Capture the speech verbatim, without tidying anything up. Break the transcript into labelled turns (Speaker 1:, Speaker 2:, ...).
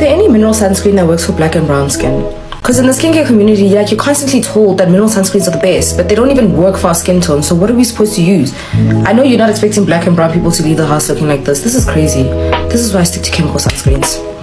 Speaker 1: there any mineral sunscreen that works for black and brown skin? Because in the skincare community, like, you're constantly told that mineral sunscreens are the best, but they don't even work for our skin tone. So what are we supposed to use? I know you're not expecting black and brown people to leave the house looking like this. This is crazy. This is why I stick to chemical sunscreens.